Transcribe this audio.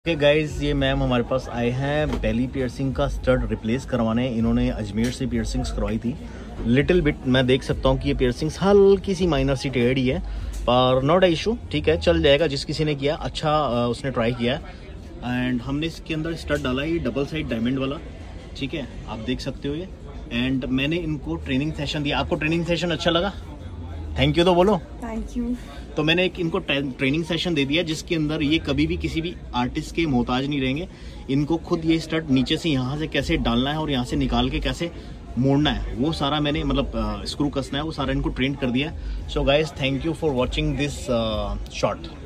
Okay guys, ये ma'am हमारे पास आए हैं बेली पियर्सिंग का स्टड रिप्लेस करवाने। इन्होंने अजमेर से पियर्सिंग्स करवाई थी। लिटिल बिट मैं देख सकता हूँ कि ये पियर्सिंग्स हल्की सी माइनर सी टेढ़ी है, पर नॉट अ इशू, ठीक है, चल जाएगा। जिस किसी ने किया अच्छा उसने ट्राई किया है। एंड हमने इसके अंदर स्टड डाला ये डबल साइड डायमंड वाला, ठीक है, आप देख सकते हो ये। एंड मैंने इनको ट्रेनिंग सेशन दिया। आपको ट्रेनिंग सेशन अच्छा लगा? थैंक यू तो बोलो। Thank you. तो मैंने एक इनको ट्रेनिंग सेशन दे दिया जिसके अंदर ये कभी भी किसी भी आर्टिस्ट के मोहताज नहीं रहेंगे। इनको खुद ये स्टड नीचे से यहाँ से कैसे डालना है और यहाँ से निकाल के कैसे मोड़ना है वो सारा मैंने स्क्रू कसना है वो सारा इनको ट्रेन कर दिया। So guys, thank you for watching this shot.